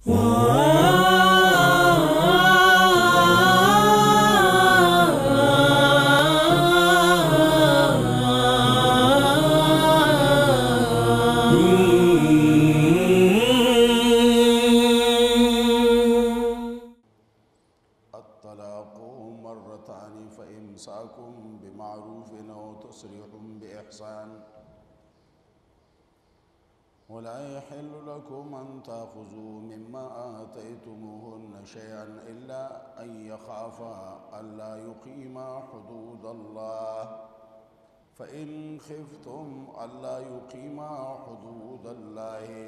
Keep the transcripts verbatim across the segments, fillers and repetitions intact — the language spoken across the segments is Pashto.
वला यहिल्लु लकुम अन ताखुज़ू मिम्मा आतयतुमूहुन्ना शयअन इल्ला अन यखाफा अल्ला युक़ीमा हुदूदल्लाह फ़इन खिफ़्तुम अल्ला युक़ीमा हुदूदल्लाहि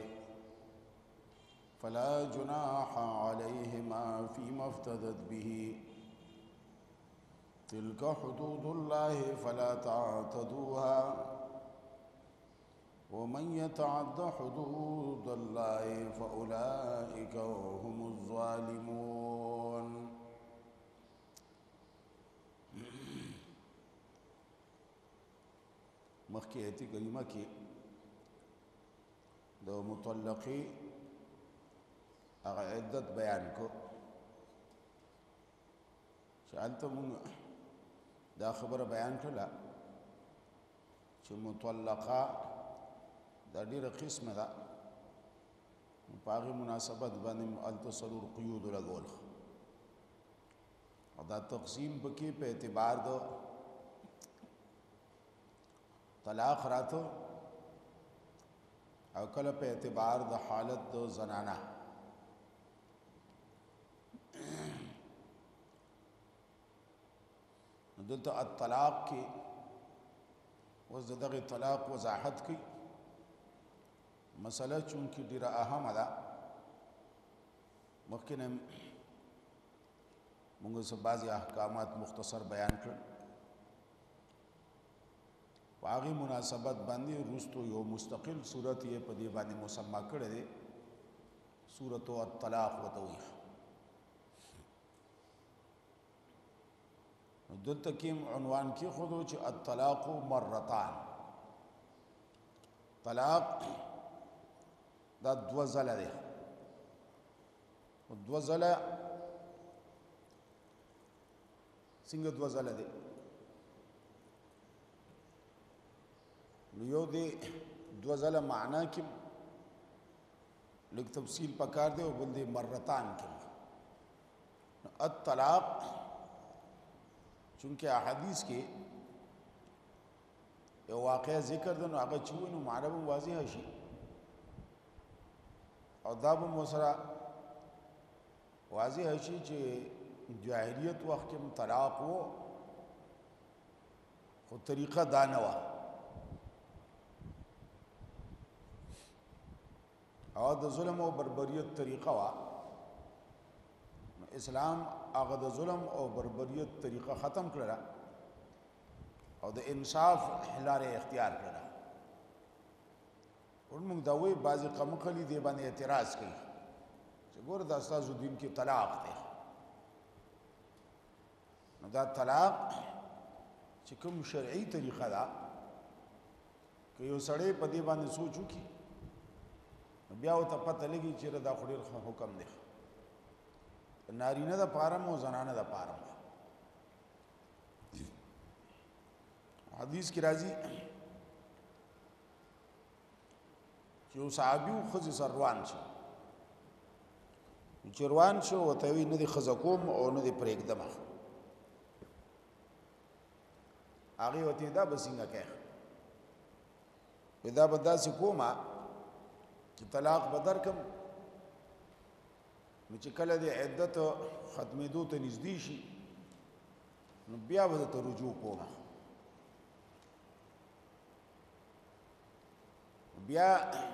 फ़ला जुनाहा अलैहिमा फ़ीमा इफ़्तदत बिही तिल्का हुदूदुल्लाहि फ़ला तअतदूहा वमन यतअद्द हुदूदल्लाहि फ़उलाइका हुमुज़्ज़ालिमून। मक्की आयत करीमा की दो मुतल्लक़ी अगर इद्दत बयान को शांतम दा खबर बयान कला कि मुतल्लक़ा दा ढेर किस्म दा पागी मुनासबत बानी अल्तसरूर क़यूद लगोल और दा तक़सीम बकी पे एतबार दो तलाक़ रातो और कल पे एतबार द हालत दो जनाना दलता अत्तलाक़ की वज़दग़ तलाक़ वज़ाहत की मसला चूँकि ढेर अहम अदा मखिन मुंग से बाज़ अहकामात मुख्तसर बयान कर पागी मुनासबत बांधी रुस्तो यो मुस्तकिल सूरत ये पदी बांधी मुसम्मा करे दे सूरत अत्तलाक़ वतवी दल तकीम उन्वान की खुद अत्तलाक़ मर्रतान तलाक़ दा दो ज़ला दे दो ज़ला सिंग दो ज़ला दे यो दे दो ज़ला माना कि लिख तफसील पकार दे और बोल दे मर्रतान के अत्तलाक़ चूँकि अहादीस के ये वाक़या ज़िक्र दो आगे चुए नु मारब वाज़िह हशी और दाब मोसरा वाज़िह हशी चे जाहिलियत वक्त के तलाक़ वो खुद तरीक़ा दानवा और द ज़ुल्म और बर्बरियत तरीक़ा वा इस्लाम आगा द ज़ुल्म और बर्बरियत तरीक़ा ख़त्म करा और द इंसाफ हिलारे इख्तियार करा और मुंग दावे बाज़ कमखली दे बाने एतराज़ की गोर दास्ताजुद्दीन की तलाक़ थे दा तलाक़ चिकम शरई तरीक़ा दा कि यो सड़े पदे बाने सोचू की ब्याह तो पता लगी चेहरा दा खुदेर हुक्म दे नारीना दा पारम और जनाना दा पारम हदीस की राजी जो साहबियों खुद सरवान छो चरवान छो वतवी नदी खजकोम और नदी परेकदम आगे होती दा बसिंगा कह विदा बदा से कोमा कि तलाक़ बदर कम नुचे कल दे इद्दत ख़त्मे दो तो नज़दीशी नु बिया बद तो रुजू कोमा बिया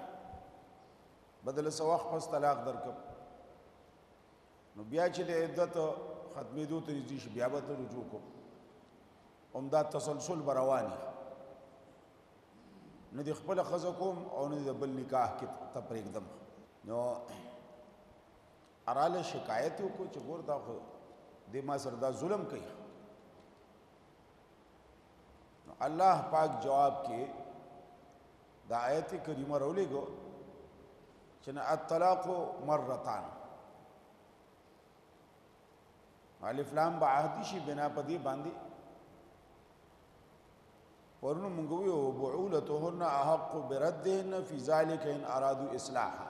बदल से वक्त पस तलाक़ दर कम नु बिया चले इद्दत ख़त्मे दो तो नज़दीशी बिया बद रुजू को उम्दा तसलसल बरवानी न दी खपल खज़कोम और न दी बल निकाह की तपर एकदम नो अराल शिकायतों को चगोर दा दिमा सरदा जुल्म कही अल्लाह पाक जवाब के दा आयत करीमा रोले गो چې نه الطلاق مرتان الف لام به عهدي شي بنا په دې باندې ورنو مونږ ویو بعولتهن احق بردهن فی ذلک ان ارادوا اصلاحا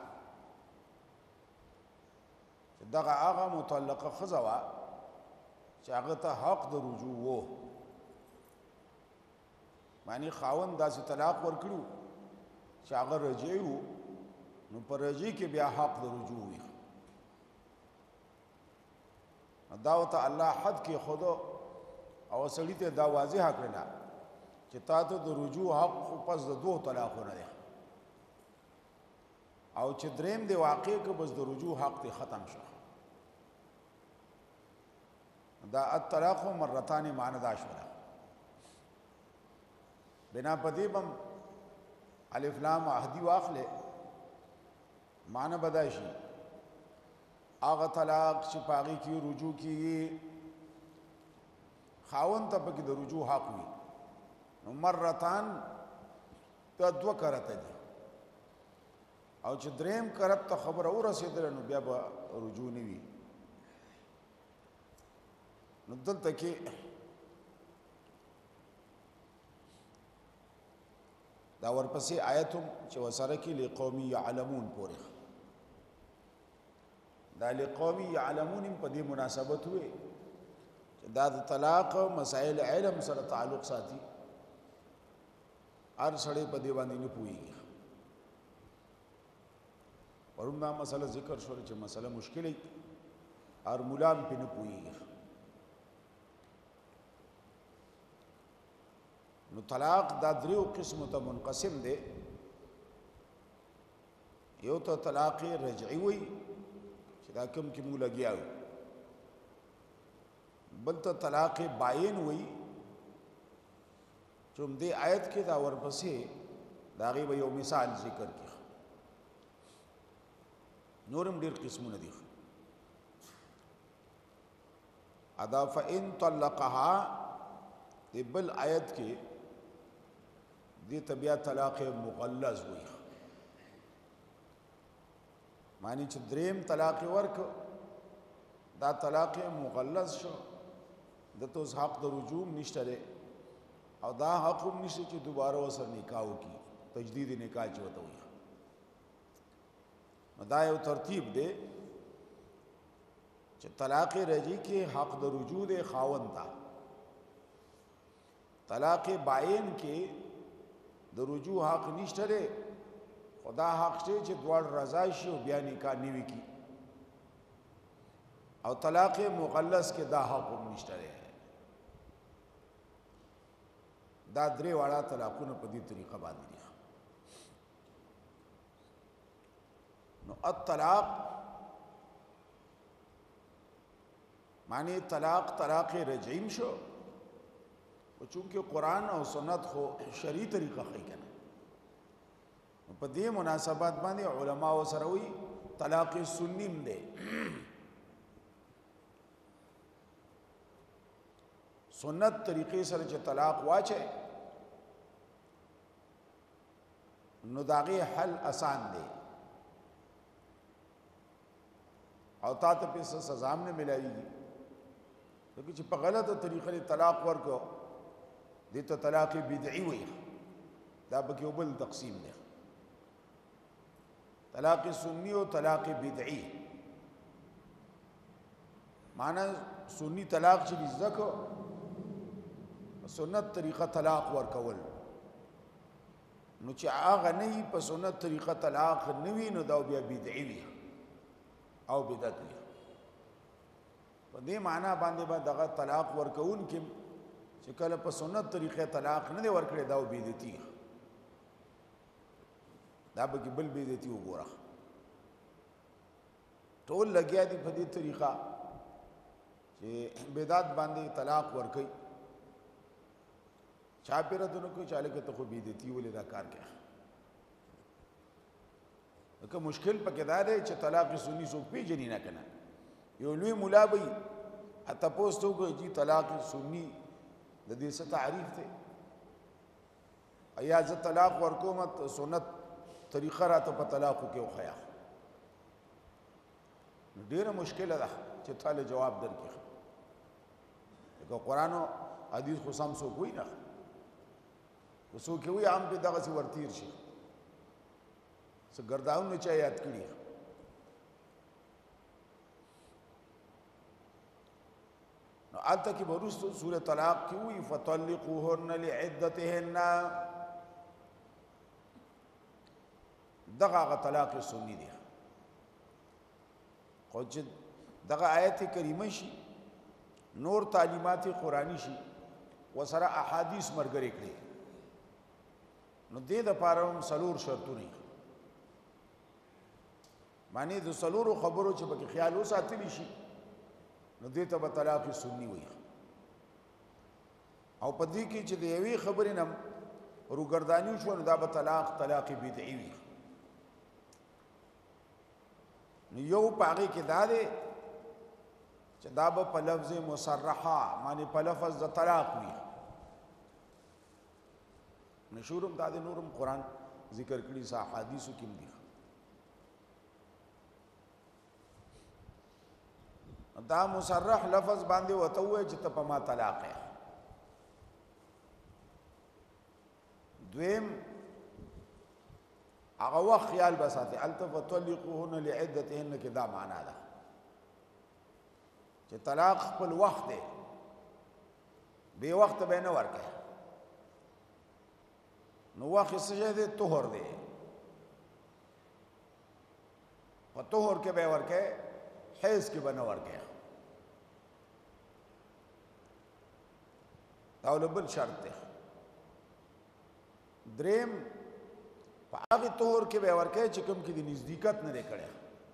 دغه هغه مطلقه خزوا چې هغه ته حق د رجوع وو معنی خاوند داسې طلاق ورکړو چې هغه رجعي وو نو پر رجعي کې بیا حق د رجوع وي دا ته الله حد کې خود او سړی ته دا واضح کړل چې تاسو د رجوع حق پس د دوه طلاقونه دي او چې دریم دی واقع کې بس د رجوع حق ته ختم شو دا الطلاق مرتان معنی دا شو بنا پدی بم الف لام عهدی واخله معنی بدایشي اغه طلاق چې پاغي کی رجوع کی خاون ته پکې د رجوع حق وي مرتان ته دو کرته دي او چې دریم کرت ته خبر اور رسیدل نو بیا به رجوع نه وي نو دلته کې دا ورپسې آیتم چې وسره کې لقومي يعلمون پورې دا لقومي يعلمون په دې مناسبت وي چې دا د طلاق مسائل علم سره تعلق ساتي هر سړی په دې باندې نه پوهیږي ورته دا مسله ذکر شو چې مسله مشکله هر مولام په نه پوهیږي نو طلاق دا دریو قسمو ته منقسم دی یو ته طلاق رجعي وي چې دا کوم کې مو لګیاو بل ته طلاق باین وي چې هم دې آیت کې دا ورپسې دا غي به یو مثال ذکر کړي نورم ډیر قسمونه دي ادا فإن طلقها دې بل آیت کې دې طبيعت طلاق مغلظ وي معنی چې دریم طلاق ورک دا طلاق مغلظ شو د توس حق د رجوع نشته او دا حق هم نشته چې دوباره وسر نکاح وکي تجدید نکاح چوته وي دا یو ترتیب دی چې طلاق رجعي کې حق د رجوع د خاوند تا طلاق باین کې د رجوع حق نشته لري خدا حق شته چې دوړ رضا شي او بیا نکاح نیوي کی او طلاق مغلظ کې دا حق نشته لري دا درې واړه طلاقونه په دې طریقه باندې دي نو الطلاق معنی طلاق طلاق رجعي شو او چونکه قرآن او سنت خو شرعي طریقه خي کنه په دې مناسبات باندې علما سره وي طلاق سنیم دی سنت طریقې سره چې طلاق واچي نو داغه حل آسان دی او تا ته په سزا نه ملایږي لکه چې په غلطه طریقې طلاق ورکو دې ته طلاق بدعي وي دا به یو بل تقسیم دی طلاق سنی او طلاق بدعي معنا سنی طلاق چې ذکر سنت طریقه طلاق ورکول نو چې هغه نه په سنت طریقه طلاق نه وي نو دا بیا بدعي وي او بدعت وي په دې معنا باندې به دغه طلاق ورکون کې چې کله په سنت طریقه طلاق نه دی ورکړي دا بدعتي دا به بل بدعتي وګوره ټول لګیا دي په دې طریقه چې بدعت باندې طلاق ورکړي چا پیره دنو کو چاله کې ته خو بدعتي ولې دا کار کوي که مشکل پکې دا دی چې طلاق سنی سو پیژنې نه کنه یو لوی مولا به اته پوسټو کو چې طلاق سنی د دې څه تعریف دی ایا ز طلاق ورکوم سنت طریقه راته په طلاق کې وخیا ډیره مشکله ده چې تاله جواب درکړي که قرآن او حدیث خو سم څوک وایي نه که څوک یې وایي عام پې دغسې ورتیر شي څه ګرداونه چا یاد کړي نو هلته کې به وروستو سورة طلاق کې وایي فطلقوهن لعدتهن دغه هغه طلاق سني دی خو چې دغه آیت کریمه شي نور تعلیمات قرآنی شي وسره احادیث مرګري کړي نو دې دپاره هم څلور شرطونه معنی د څلورو خبرو چې پکې خیال وساتلی شي نو دې ته به طلاق سني وایي او په دې کې چې د یوې خبرې نه روګرداني وشوه نو دا به طلاق طلاق بدعي وي نو یو په هغې کې دا دی چې دا به په لفظ مصرحه معنی په لفظ د طلاق وي نشورم دا د نورم قرآن ذکر کړي سا حدیثو کې دي دا مصرح لفظ باندې وته وای چې ته په ما طلاق یې دویم هغه وخت خیال بساتي التف طلقوهن لعدتهن کې دا معنا ده چې طلاق خپل وخت دی بے وخت به نه ورکه نو وخت څه دی طهر دی په طهر کې به ورکه حیض کې به نه ورکه دا بل شرط دی دریم په هغه طهر کې به ورکه چې کوم کې د نزدېکت نه دی کړی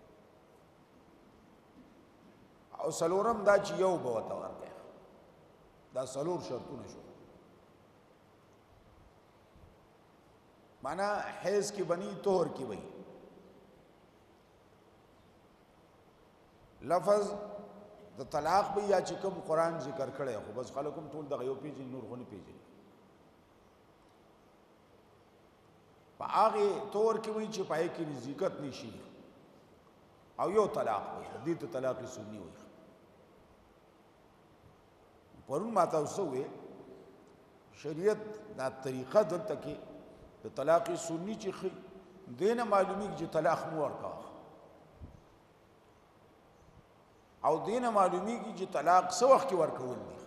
او سلورم دا چې یو به ورته ورکه دا سلور شرطونه شو معنا حیض کې بنی طهر کې وي لفظ د طلاق به یا چې کوم قرآن ذکر کړی خو بس خلک هم ټول دغه یو پیژني نور خو نه پیژني په هغې طور کې وایي چې په هغې کې نزدېکت نشي او یو طلاق وایي دې ته طلاق سني وایي پرون ما تاسو وې شریعت دا طریقه دلته کې د طلاق سني چې ښیي دې نه معلومیږي چې طلاق مو ورکوه او دې نه معلومیږي چې طلاق څه وخت کې ورکول دي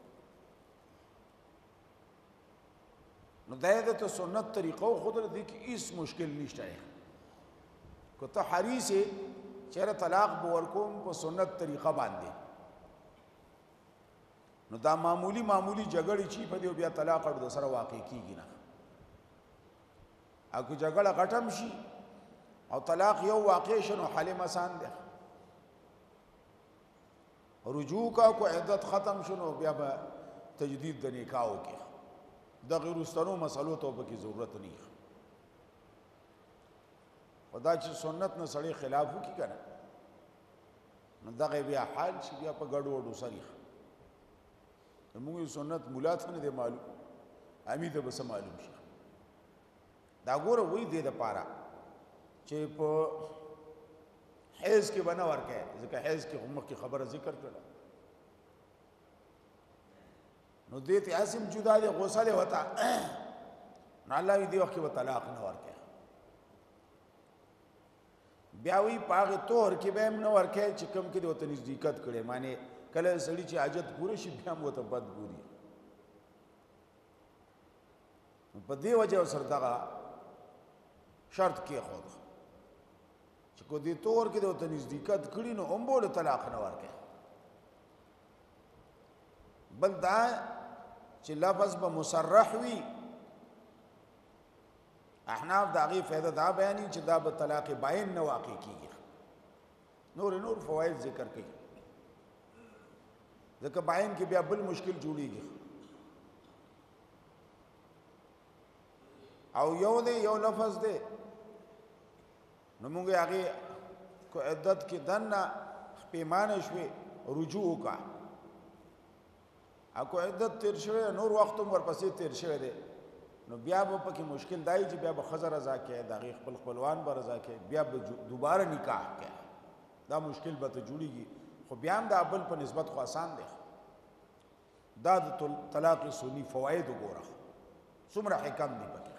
نو دا د ته سنت طریقو خود دې کې هیڅ مشکل نشته که ته حریص یې چېرې طلاق به ورکوم په سنت طریقه باندې نو دا معمولی معمولی جګړې چې په دې بیا طلاق اړو د سره واقع کیږي نه او که جګړه غټم شي او طلاق یو واقع شي نو حل آسان دی رجوع کا کو عدت ختم شنو بیا به تجدید د نکاح وکړي د غیر استنو مسلو ته به کی ضرورت نه خدا چې سنت نه سړی خلاف وکړي کنه نو دغه بیا حال شي بیا په ګډ وډو سریخ موږ سنت مولا ته نه دی معلوم امید به سم معلوم شي دا ګوره وې دې د پاره چې په حیض کې بنا ورکه ځکه حیض کې هم کې خبره ذکر کړه نو دې ته اسیم جدا دي غسل وتا نه الله دې وخت کې طلاق نه ورکه بیا وی پاغه تور کې به نه ورکه چې کوم کې وته نزدېکت کړي معنی کله سړی چې حاجت پوره شي بیا مو ته بد ګوري په دې وجه سره دا شرط کې خو چې کو دې تور کې د نزدېکت کړي نو هم به طلاق نه ورکه بل دا چې لفظ به مصرح وي احناف دا غي فائدہ دا بیانې چې دا به طلاق باین نه واقع کیږي نور نور فواید ذکر کړي ځکه باین کې بیا بل مشکل جوړیږي او یو دی یو لفظ دی نو موږ هغه کو عدت کې دنه پیمانه شوي رجوع کا اكو عدت تیر شوی نور وخت ورپسې تیر شوی دی نو بیا به پکې مشکل دای چې بیا به خزر رضا کې د خپل خپلوان به رضا کې بیا به دوباره نکاح کې دا مشکل به ته جوړیږي خو بیا هم د بل په نسبت خو آسان دی دا د طلاق سنی فواید وګوره څومره حکم دي پکې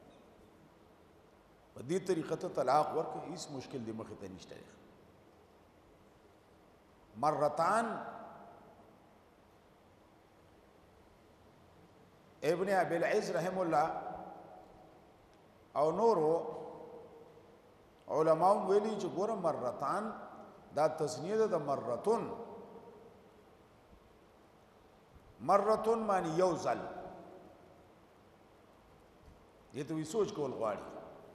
په دې طریقه ته طلاق ورکړه هیڅ مشکل دی مخې ته نشته مرتان ابن ابي العز رحم الله او نورو علماء ویلي چې ګوره مرتان دا تسنیه ده د مرتون مرتون معنی یو ځل دې ته وی سوچ کول غواړي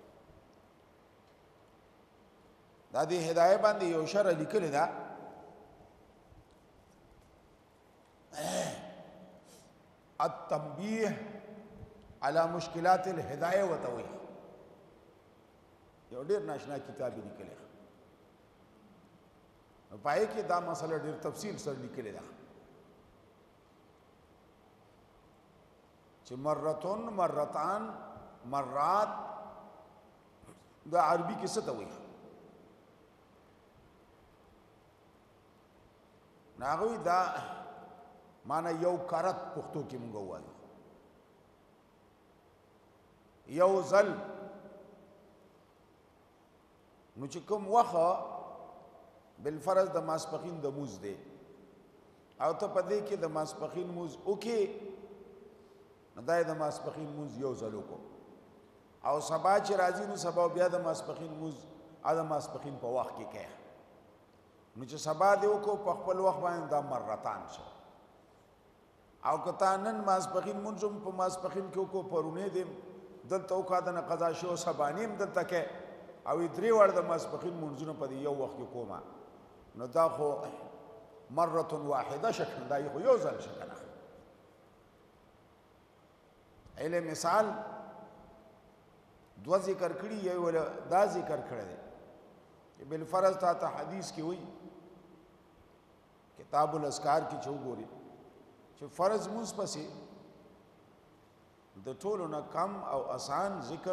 دا دې هدايه باندې یو شرع لیکل ده التنبيه على مشكلات الهدايه وتوي یو ډیر ناشنا کتاب لیکلی نو پای کې دا مسله ډیر تفصیل سره لیکلی ده چې مرتون مرتان مرات دا عربي کې څه ته وایي ناغوی دا معنی یو کرت پختو کې مونږ وایو یو ځل نو چې کوم وخت بالفرض د ماسپخین د موز دی او ته په دې کې د ماسپخین موز وکې نو دا د ماسپخین موز یو ځل وکړو او سبا چې راځي نو سبا بیا د ماسپخین موز ا د ماسپخین په وخت کې کوي نو چې سبا دی وکړو په خپل وخت باندې دا مرتان شو او کته نن ماسپخین منځم په ماسپخین کې وکړو پرونه دی دلته وکړه د قضا شو سبانیم دلته کې او درې وړ د ماسپخین منځونه په یو وخت کې کومه نو دا خو مره واحده شکل دا یو یو ځل شکل ایله مثال دو ذکر کړي یو دا ذکر کړی دی بالفرض تا ته حدیث کې وایي کتاب الاذکار کې چې وګوري چې فرض مونږ پسې د ټولو نه کم او آسان ذکر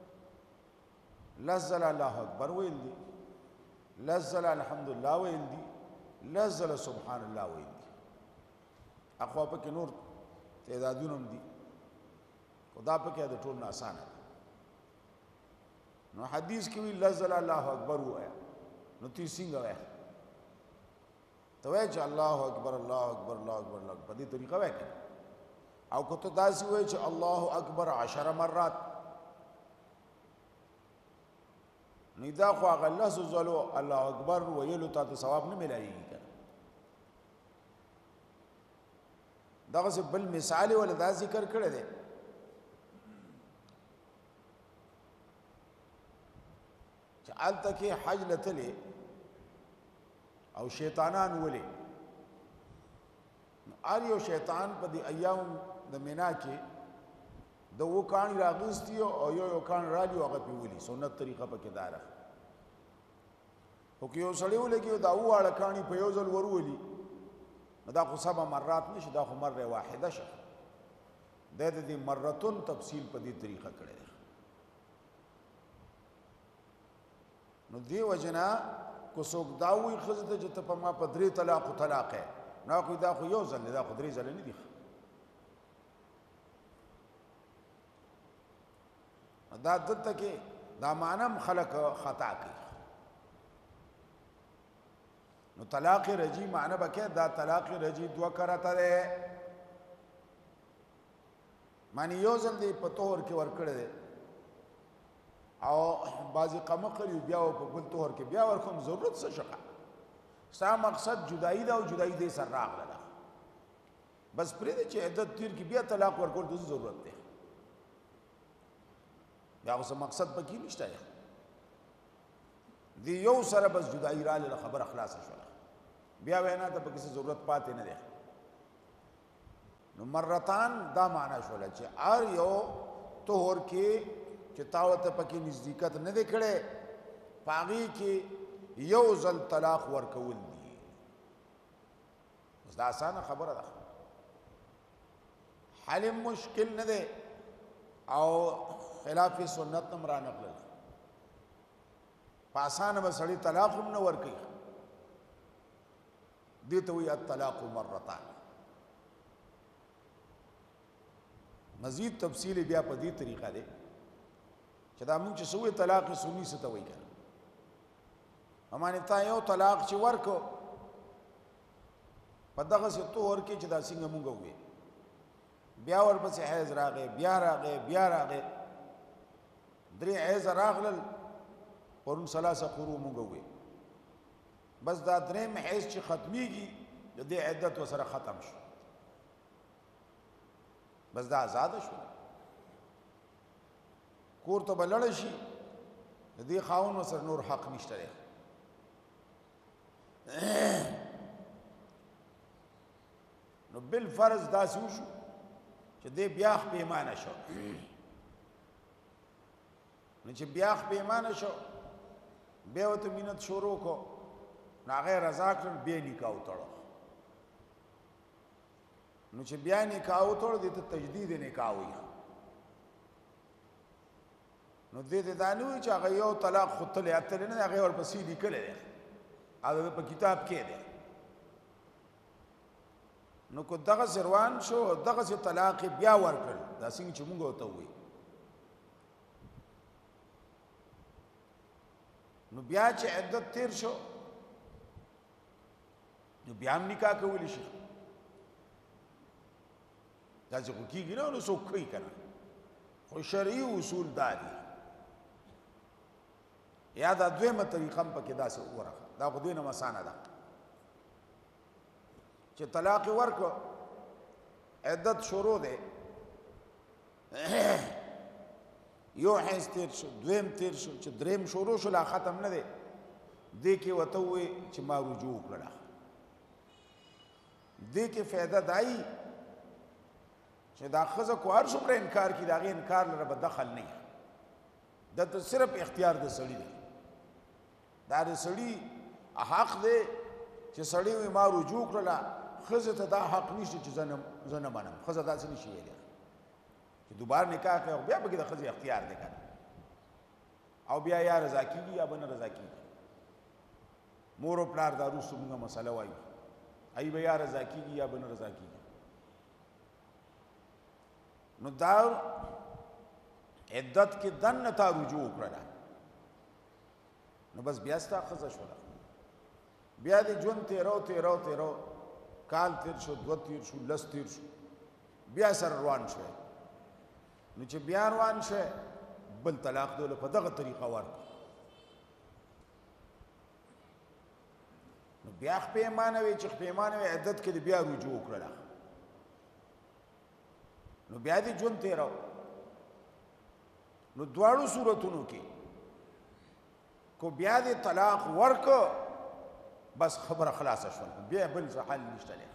لزل الله اکبر ویل دي لزل الحمدلله ویل دي لزل سبحان الله ویل دي اخوا په کې نور تعدادونه هم دي خدا په کې د ټولو نه آسان دی نو حدیث کې وی لزل الله اکبر وایا نو تی څنګه وای ته وای چې الله اکبر الله اکبر الله اکبر الله په دې طریقه وای او کو ته داسې وای چې الله اکبر عشر مرات نو دا خو هغه لس زلو الله اکبر ویلو ته ثواب نه ملایږي دغه بل مثال ولا دا ذکر کړی دی چې الته کې حج لتلې او شیطانان ولې ار یو شیطان په دې ایام د مینا کې د وکان راغستی او یو یو کان راځي هغه په ولي سنت طریقه په کې دارا او کې یو سړی ولګي دا واړه کانی په یو ځل ورولي دا خو سبا مرات نشي دا خو مره واحده شه د دې مرتون تفصیل په دې طریقه کړی نو دی وجنا کو څوک دا وی خزته چې ته په ما په درې طلاق طلاق نه خو دا خو یو ځل دا خو درې ځل نه دي دا دته کې دا معنی خلق خطا کوي نو طلاق رجی معنی بکې دا طلاق رجی دوه کرته ده معنی یو ځل دی په تور کې ور کړی دی او بعضی قمقلی بیا په بل تور کې بیا ورکوم ضرورت څه شقه ستا مقصد جدائی ده او جدائی دې سره راغله بس پرې دې چې عدت تیر کې بیا طلاق ورکول د ضرورت ده بیا اوس مقصد پکې نشته دی یو سره بس جدائی را له خبر اخلاص شوه بیا وینا ته پکې ضرورت پاتې نه ده نو مرتان دا معنا شوله چې ار یو تور کې چې تاوته پکې نزدېکت نه دی کړي پاغي کې یو ځل طلاق ورکول دي دا اسانه خبره ده حل مشکل نه ده او خلاف سنت نمرا نقل په اسانه به سړی طلاق هم نه ورکي دې ته وایي الطلاق مرتان. مزید تفصیل بیا په دې طریقه دی چې دا موږ چې سوې طلاق سنی څه ته وایي کنه امانه تا یو طلاق چې ورکو په دغه څه تو ورکې چې دا څنګه مونږ وې بیا ورپسې حیض راغی بیا راغی بیا راغی درې حیض راغلل پرون ثلاثه قرو مونږ وې بس دا درې حیض چې ختميږي د دې عدت وسره ختم شو بس دا آزاد شو کور ته بلل شي د دې خاون وسره نور حق نشته لري نو بل فرض دا شو چې دې بیا پیمانه شو نو چې بیا پیمانه شو بیا وته مينت شروع کو ناغه رضا کړ به نکاح وتړو نو چې بیا نکاح وتړو دې ته تجدید نکاح وي نو دې ته دانوي چې هغه یو طلاق خطلې اتل نه هغه ورپسې لیکل دي هغه په کتاب کې دی نو کو دغه زروان شو دغه سي طلاق بیا ورکړ دا څنګه چې موږ وته وي نو بیا چې عدت تیر شو نو بیا هم نکاح کولی شي دا چې کیږي نو نو څوک کوي کنه خو شرعي اصول دادي یا دا دویمه طریقه په کې دا څه ورغه دا خو دینه مسانه ده چې طلاق ورکو عدت شروع ده یو حیث تیر شو دویم تیر شو چې دریم شروع شو لا ختم نه ده دې کې وته وي چې ما رجوع کړه دې کې فائدہ دای چې دا خزه کو هر څومره انکار کی داغه انکار لره به دخل نه ده ته صرف اختیار د سړی دی دا د سړی حق دی چې سړی وي ما رجوع کړه خزه ته دا حق نشته چې زنم زنم منم خزه داسې نشي ویلی چې دوباره نکاح کوي بیا به د خزه اختیار دی کنه او بیا یا رضا کیږي یا بن رضا کیږي مور او پلار دا روسو موږ مسله وایو ای به یا رضا کیږي یا بن رضا کیږي نو دا عدت کې دن تا رجوع کړه نو بس بیا ستا خزه شو بیا دې جون تیرو تیرو تیرو کال تیر شو دو تیر شو لس تیر شو بیا سر روان شو نو چې بیا روان شو بل طلاق دوله په دغه طریقه ورک نو بیا پیمانه وی چې پیمانه وی عدت کې بیا رجوع کړه نو بیا دې جون تیرو نو دواړو صورتونو کې کو بیا دې طلاق ورک بس خبره خلاصه شول بیا بل څه حل نشته لري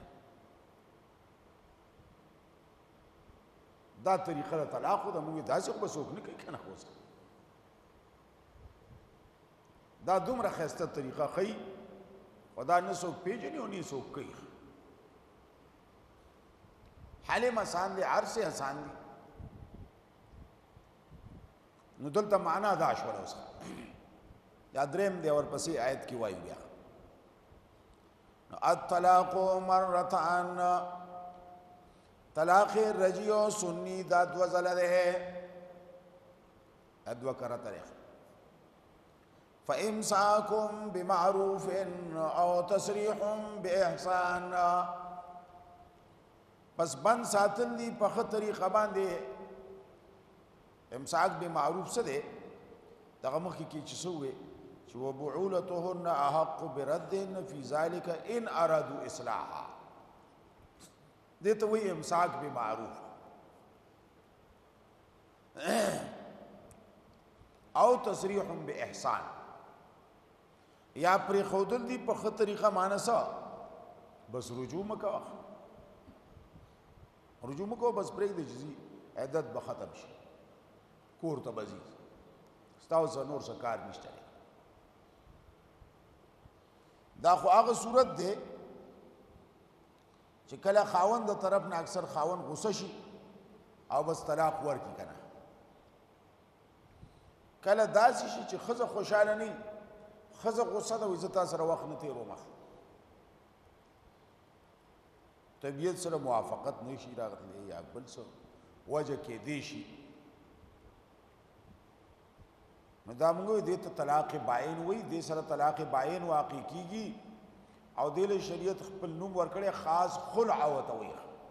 دا طریقه طلاق د موږ داسې خو بسوک نه کوي کنه خوځ دا دومره خسته طریقه خي خدا نه څوک پیژني او نه څوک کوي حلم آسان دي عرصه آسان دي نو دلته معنا دا شول اوس یا دریم دی ورپسې آیت کې وایي بیا الطلاق مرتان طلاق رجیو سنی دا دو زل ده ادو کرتا رخ فامساکم بمعروف او تصریح باحسان پس بند ساتل دی په طریقه باندې امساک بمعروف څه ده دغه مخ کې چې څه وي چې وبعولتهن احق برد فی ذلك ان ارادوا اصلاحا دته وی امساک بمعروف او تصریح باحسان یا پر خودل دی په طریقه مانسا بس رجوع مکو رجوع مکو بس پرې د جزي عدت به ختم شي کور ته بزي ستاسو نور څه کار نشته دا خو هغه صورت ده چې کله خاوند د طرف نه اکثر خاوند غصه شي او بس طلاق ورکی کنه کله داسې شي چې خزه خوشاله نه خزه غصه ده عزت سره وخت نه تیرو مخ طبیعت سره موافقت نشي راغلی یا بل څه وجه کې دی شي نو دا موږ دې ته طلاق باین وایي دې سره طلاق باین واقع کیږي او دې له شریعت خپل نوم ورکړي خاص خلع ورته وایي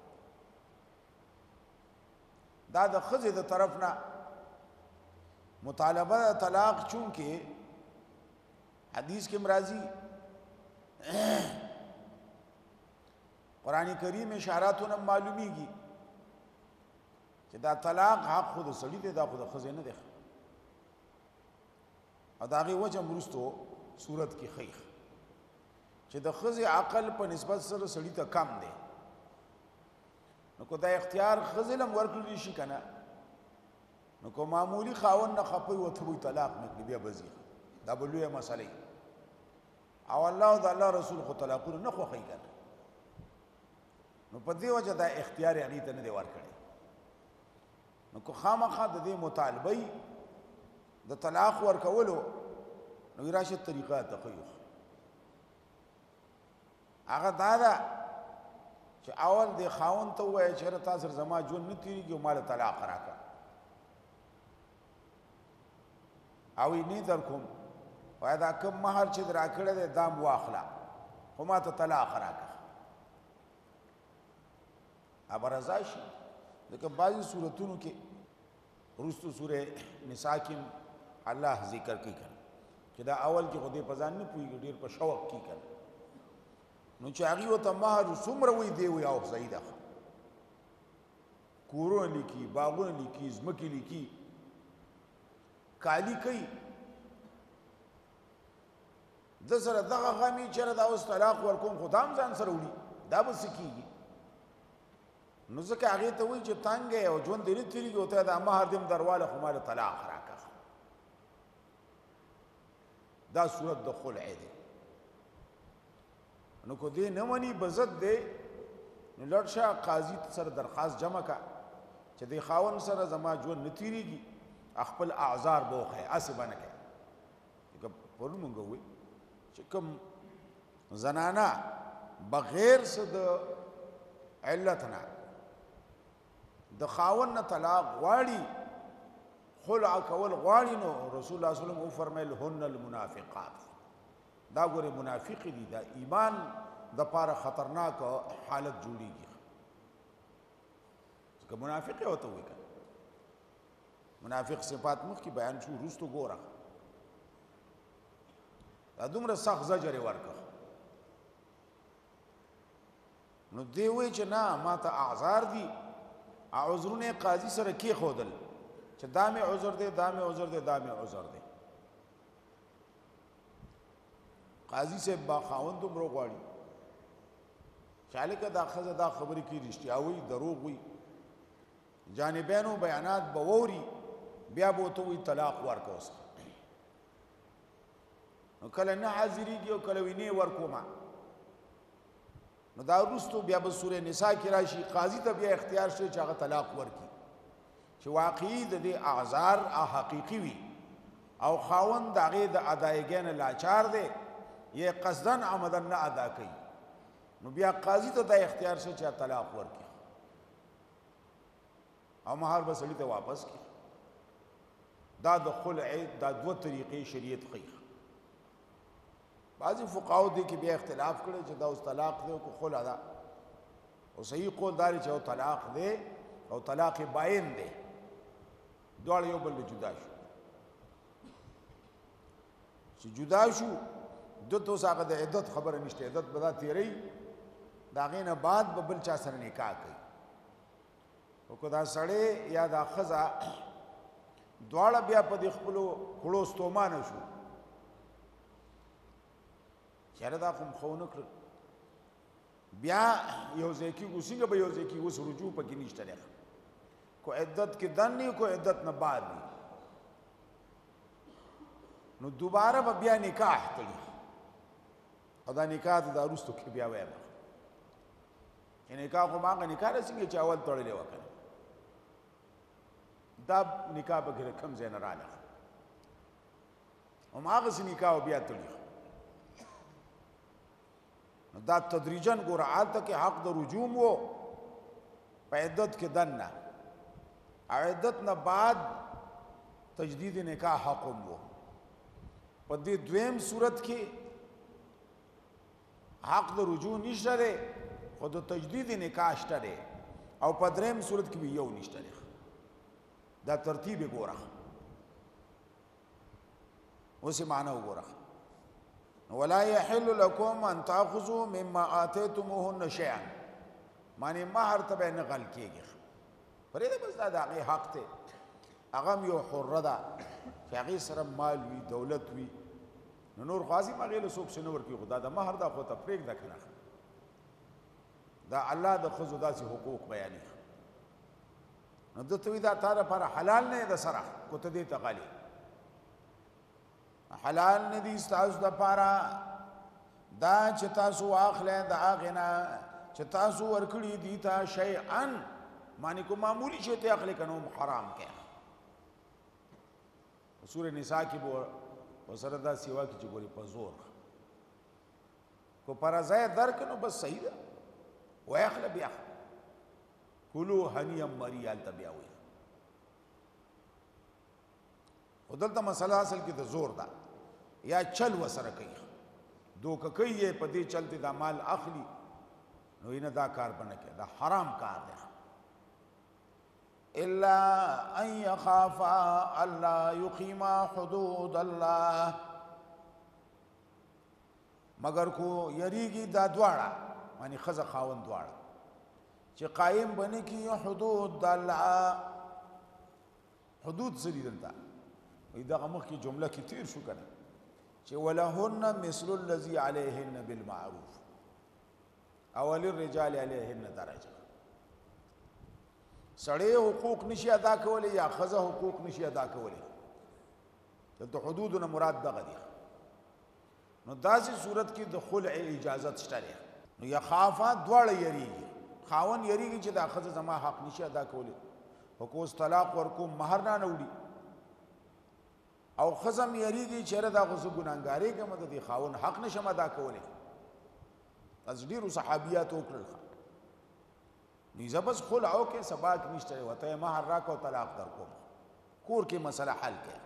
دا د ښځې د طرف نه مطالبه طلاق چونکې حدیث کې مرضی قرآن کریم اشاراتونه معلومیږي چې دا طلاق حق خود سړي دی دا خود ښځې نه دی او دا غي وجه مرستو صورت کې خیخ چې د ښځې عقل په نسبت سره سړي ته کم دی نو کو دا اختیار ښځې لم ورکړل شي کنه نو کو معمولی خاون نه خپوي وته وي طلاق مې بیا بزي دا بلوه مسئله او الله او الله رسول خو طلاقونه نه خو خي کنه نو په دې وجه دا اختیار هغه ته نه دی ورکړي نو کو خامخا د دې مطالبه د طلاق ورکولو نو راشه طریقه ته خو هغه دا ده چې اول د خاون ته وایي چې تاسو زما جون نه تیریږي او مال طلاق راکړه او نه در کوم وای دا کوم مہر چې درا کړه د دام واخلا خو ما ته طلاق راکړه ابر ازاشي لکه بعضی صورتونو کې رستو سوره نساء کې الله ذکر کوي چې دا اول کې خدای په ځان نه پوي ډیر په شوق کې کړ نو چې هغه وته مہر څومره وي دی وي او زیاده کورونه لیکي باغونه لیکي زمکې لیکي کالی کوي د سره دغه غمی چې دا اوس طلاق ورکوم خدام ځان سره وړي دا به سکیږي نو ځکه هغه ته وایي چې تنګ او ژوند دې تیریږي او ته دا مہر دې درواله خو مال طلاق راکړه دا صورت د خلع دی نو کو دې نه مني بزد دی نو لړشا قاضي سره درخواست جمع کا چې دې خاون سره زما ژوند نه تیریږي خپل اعذار بوخه اسبانه کې که پرون مونږ وې چې کوم زنانا بغیر صد علتنا د خاون نه طلاق غواړي خلع کول غواړي نو رسول الله صلی الله علیه وسلم فرمایل هن المنافقات دا ګوره منافق دي دا ایمان د پاره خطرناک حالت جوړیږي که منافق وته وي منافق صفات مخ کی بیان شو رستو ګوره دا دومره سخت زجر ورکړه نو دی وی چې نه ما ته اعذار دي عذرونه قاضي سره کې خودل چې دا مې عذر دی دا مې عذر دی دا مې عذر دی قاضي سے با خاوند دومره غواړي چاله که دا خزه دا خبرې کې رښتیا وي دروغ وي جانبینو بیانات بووري بیا به تو وی طلاق ورکوس نو کله نه حاضرېږي او کله ویني ورکوما نو دا وروستو بیا به سوره نساء کې راشي قاضي ته بیا اختیار شي چې هغه طلاق ورکړي چې واقعي د دې اعذار حقيقي وي او خاوند دغه د ادایګۍ نه لاچار دی یې قصدن عمدن نه ادا کوي نو بیا قاضي ته دا اختیار شي چې طلاق ورکړي او مہر به سړي ته واپس کړي دا د خلع دا دوه طریقې شریعت خیخ بعضی فقهاو دي کې بیا اختلاف کړي چې دا اوس طلاق دی او خلع ده او صحیح قول داري چې او طلاق دی او طلاق باین دی دواړه یو بل جدا شو چې جدا شو دته ساقه د عدت خبره نشته عدت بدا تیری دا غینه بعد به بل چا سره نکاح کوي او کو دا سړی یا دا خزا دواړه بیا په دې خپل کړو ستومانه شو چیرې دا کوم خونه کړ بیا یو ځکه وسیګه به یو ځکه وس رجوع پکې نشته ده کو عدت کې دن نه کو عدت نه بعد نه نو دوباره به بیا نکاح تړي او دا نکاح د دروستو کې بیا وایم چې نکاح خو ماغه نکاح رسېږي چې اول تړلې وکړي دا نکاح به کم ځای نه راځي او ماغه سي نکاح بیا تړي دا تدریجن ګوره هلته کې حق د رجوم و په عدت کې دننه او عدت نه بعد تجدید نکاح حکم و په دې دویم صورت کې حق د رجوع نشته دی خو د تجدید نکاح شته دی او په دریم صورت کې به یو نشته دی دا ترتیب یې ګوره اوس یې معنی وګوره ولا يحل لكم ان تاخذوا مما اتيتموهن شيئا معنی مہر ته به نقل کېږي فرېده بس دا د هغې حق دی هغه هم یو حره ده چې هغې سره مال وي دولت وي نو نور خو هسې هم هغې له څوک څه نه ورکوي خو دا د مهر ده خو ته پرېږده که نه دا الله د ښځو داسې حقوق بیانوي نو ده ته وایي دا تا دپاره حلال نه دی د سره کو ته دې ته غلې حلال نه دي ستاسو دپاره دا چې تاسو واخلئ د هغې نه چې تاسو ورکړي دي ته شیئا معنی کو معمولی شی ته اخلي کنو حرام کې سورہ نساء کې بو وسره دا سیوا کې چې ګوري په زور کو پرځای درک نو بس صحیح ده واخل بیا کلو هنیم مریال تبیا وي خدلته مسله اصل کې د زور ده یا چل وسره کوي دوک کوي په دې چلته دا مال اخلي نو اینه دا کار بنه کې دا حرام کار ده الا ان يخافا الا يقيما حدود الله مگر کو یریږي دا دواړه معنی خزه خاون دواړه چې قائم بنه کی حدود الله حدود سری دلته دا مخ کی جمله کی تیر شو کنه چې ولهن مثل الذي عليهن بالمعروف اول الرجال عليهن درجه سړی حقوق نشي ادا کولی یا ښځه حقوق نشي ادا کولی دلته حدودونه مراد دغه دي نو داسې صورت کې د خلع اجازت شته دی نو یا خافا دواړه یریږي خاون یریږي چې دا ښځه زما حق نشي ادا کولی خو که اوس طلاق ورکوم مهر نه وړي او ښځه م یریږي چېرې دا خو زه ګناهګارې کوم د دې خاون حق نشم ادا کولی از ډېرو صحابیاتو وکړل نیزه بس خلعو کې سبا کې نشته وته مهر راکو طلاق در کوم کور کې مسله حل کړه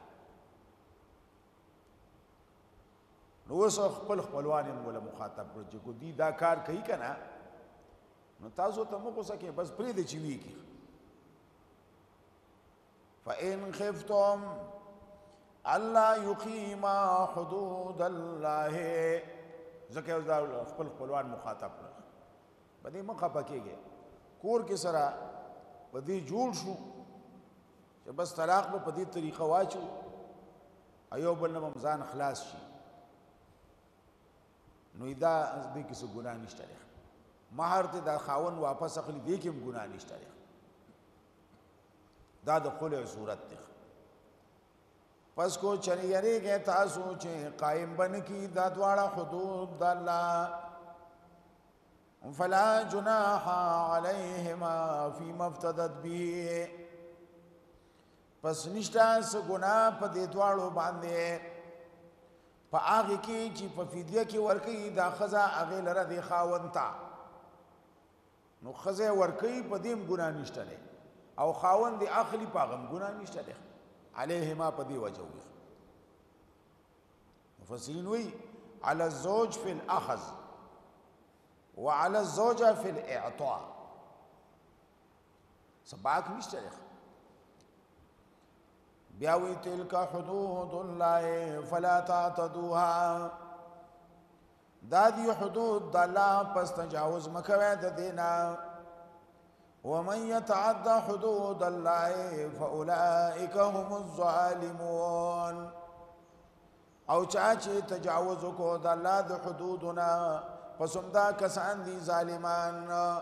نو اوس خپل خپلوان ولا مخاطب کړ چې کو دی دا کار کوي کنه نو تاسو ته مو کوڅه کې بس پرې د چوي کې فإن خفتم الله يقيم حدود الله ځکه دا خپل خپلوان مخاطب کړ باندې مخه پکېږي کور کې سره په دې جوړ شو چې بس طلاق به په دې طریقه واچو ایو بل نه ځان خلاص شي نو دا دې کې څه ګناه نشته دی مهر ته دا خاون واپس اخلي دې کې هم ګناه نشته دی دا د خلع صورت دی پس کو چری یریږئ تاسو چې قائم بن کی دا دواړه حدود د الله فلا جناح عليهما فيما افتدت به پس نشتا س گناہ په دې دواړو باندې په هغه کې چې په فدیه کې ورکړي دا ښځه هغې لره دې خاوند ته نو ښځه ورکوي په دې هم ګناه نشته دی او خاوند دې اخلي په هغه هم ګناه نشته دی علیهما په دې وجه وي مفسرین وایي على الزوج في الاخذ وعلى الزوجة في الإعطاء سباك نشته بیاوی تلك حدود الله فلا تعتدوها دا دی حدود الله پس تجاوز مکوه د دینا ومن يتعد حدود الله فاولئك هم الظالمون او چا چې تجاوز کو د الله د حدودنا پس هم دا کسان دي ظالمان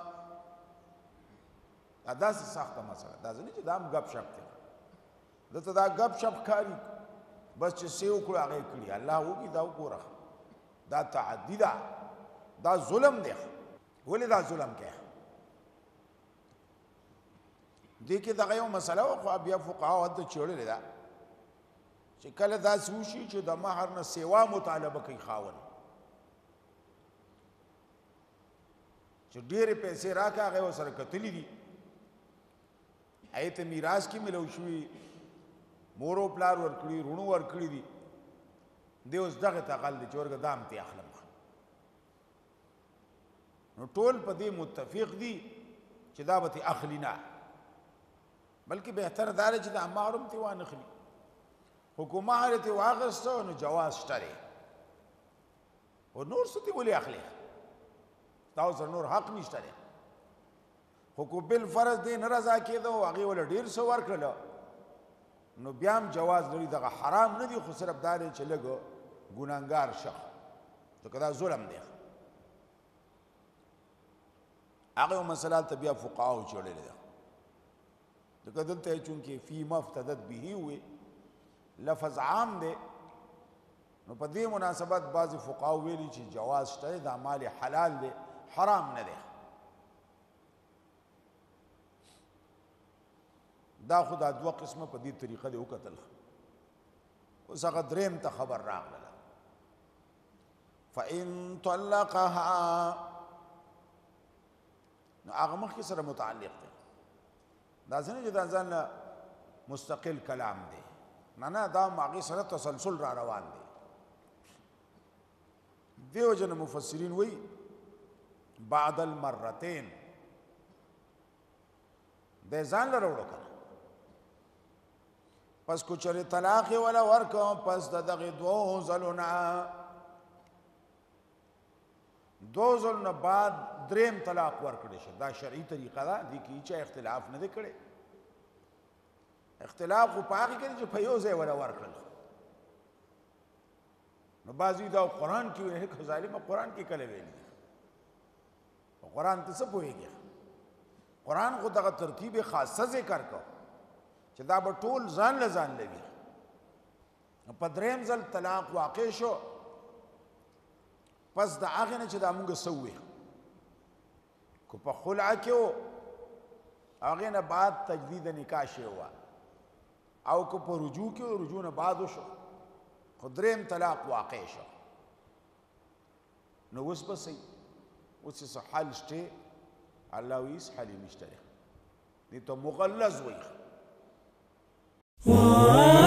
دا څه سخته مسله دا ځنې چې دا هم ګپ شپ دی دلته دا ګپ شپ کاري بس چې څه وکړو هغه کړي الله وکړي دا وګوره دا تعدي ده دا ظلم دی ولې دا ظلم کوي دې کې دغه یو مسله خو بیا فقهاو هلته چېړلې ده چې کله داسې وشي چې د مهر نه سیوا مطالبه کوي خاوند چې ډېرې پیسې راکړه هغه یې ورسره کتلي دي هغې ته میراث کې ملو شوي مور او پلار ورکړي رونو ورکړي دي دی اوس دغه ته غل دی چې ورګه دام ته اخلم نو ټول په دې متفق دي چې دا به تې اخلي نه بلکې بهتره دا دی چې دا مهر هم تې وانخلي خو که مهر یې تې واخیسته نو جواز شته دی خو نور څه تې ولې اخلي ستا ورسره نور حق نشته دی خو که بالفرض دی نه رضا کېده او هغې وله ډېر څه ورکړله نو بیا هم جواز لري دغه حرام نه دي خو صرف دا دی چې لږ ګناهګار شه ځکه دا ظلم دی هغه یو مسله هلته بیا فقهاو څېړلې ده ځکه دلته یې چونکې فیما افتدت به وې لفظ عام دی نو په دې مناسبت بعضې فقهاو ویلي چې جواز شته دی دا مال حلال دی حرام نه دی دا خو دا دوه قسمه په دې طریقه دی وکتل اوس هغه درېیم ته خبر راغله فإن طلقها نو هغه مخکې سره متعلق دی دا ځینې چې دا ځان مستقل کلام دی نه نه دا هم هغې سره تسلسل را روان دی دې وجه نه مفسرین وایي بعد المرتين دی ځان له راوړو که پس کو چرې طلاق یې وله ورکړه پس د دغې دوو ځلو نه دو ځلو نه بعد دریم طلاق ورکړی شه دا شرعي طریقه ده دې کې هیچا اختلاف نه دی کړی اختلاف خو په هغې کې دی چې په یو ځای وله ورکړل نو بعض وي دا قرآن کې ویلي که ظالمه قرآن کې کله ویلي دي په قرآن ته څه پوهېږي قرآن خو دغه ترتیب خاصه ذکر کو چې دا به ټول ځان له ځان لوي په درېیم ځل طلاق واقع شو پس د هغې نه چې دا مونږ څه ووایو که په خلعه کې و هغې نه بعد تجدید نکاح شوی وه او که په رجوع کې و رجوع نه بعد وشو خو درېیم طلاق واقع شو نو اوس به صحیح اوس یې څه حل شته الله وایي هېڅ حل یې نشته دی دې ته مغلظ وایي